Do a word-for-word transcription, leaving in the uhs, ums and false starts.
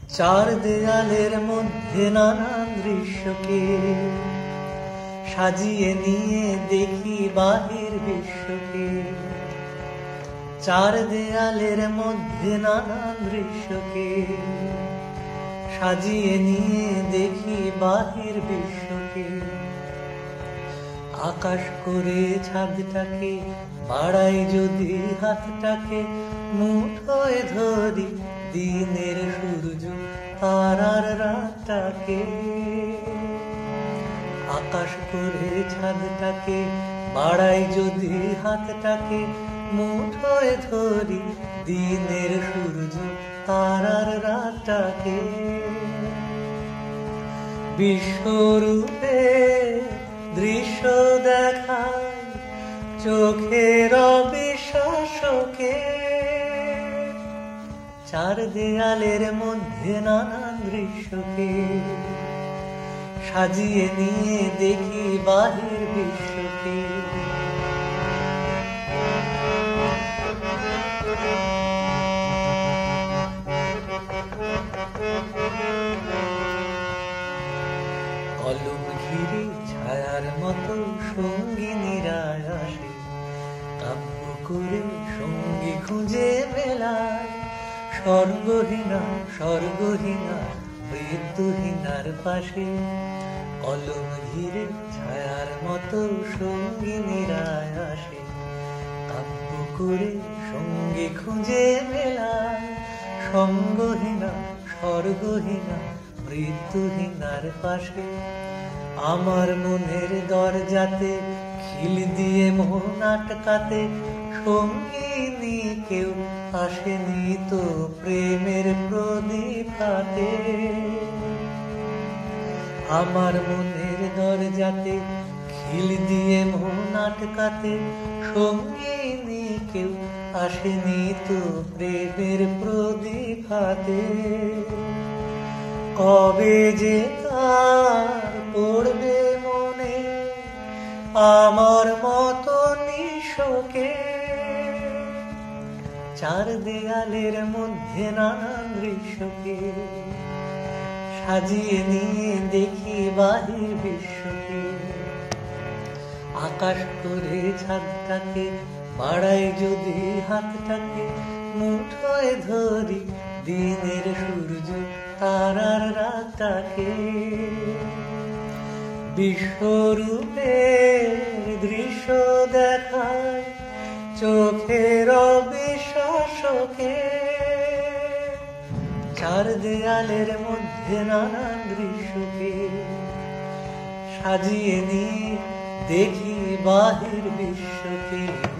চার দেয়ালের মধ্যে নানান দৃশ্যকে সাজিয়ে নিয়ে দেখি বাহির বিশ্বকে। চার দেয়ালের মধ্যে নানান দৃশ্যকে সাজিয়ে নিয়ে দেখি বাহির বিশ্বকে। আকাশ করে ছাদটাকে বাড়াই যদি হাতটাকে, মুঠোয় ধরি দিনের সূর্য তারার রাতটাকে। আকাশ করে ছাদটাকে বাড়াই যদি হাতটাকে, মুঠোয় ধরি দিনের সূর্য তারার রাতটাকে। বিশ্বরূপে দৃশ্য দেখায় চোখের অবিশ্বাসকে। চার দেয়ালের মধ্যে নানান দৃশ্যকে সাজিয়ে নিয়ে দেখি বাহির বিশ্বকে। কলম ঘিরে ছায়ার মতো সঙ্গিনীরা আসে, কাব্য করে সঙ্গী খুঁজে মেলায়। স্বর্গহীনা স্বর্গহীনা মৃত্যুহীনার পাশে, কলম ঘিরে ছায়ার মতো সঙ্গিনীরা আসে, কাব্য করে সঙ্গী খুঁজে মেলায়। সঙ্গহীনা স্বর্গহীনা মৃত্যুহীনার পাশে, আমার মনের দরজাতে খিল দিয়ে মন আটকাতে, সঙ্গিনী কেউ আসেনি তো প্রেমের প্রদীপ হাতে। আমার মনের দরজাতে খিল দিয়ে মন আটকাতে, সঙ্গিনী কেউ আসেনি তো প্রেমের প্রদীপ হাতে। কবে যে তার পড়বে মনে আমার মতো নিশোকে। চার দেয়ালের মধ্যে নানান দৃশ্যকে সাজিয়ে নিয়ে দেখি বাহির বিশ্বকে। আকাশ করে ছাদটাকে বাড়াই যদি হাতটাকে, মুঠোয় ধরি দিনের সূর্য তারার রাতটাকে। বিশ্বরূপের দৃশ্য দেখায় চোখের অবিশ্বাসকে। চার দেয়ালের মধ্যে নানান দৃশ্যকে সাজিয়ে নিয়ে দেখি বাহির বিশ্বকে।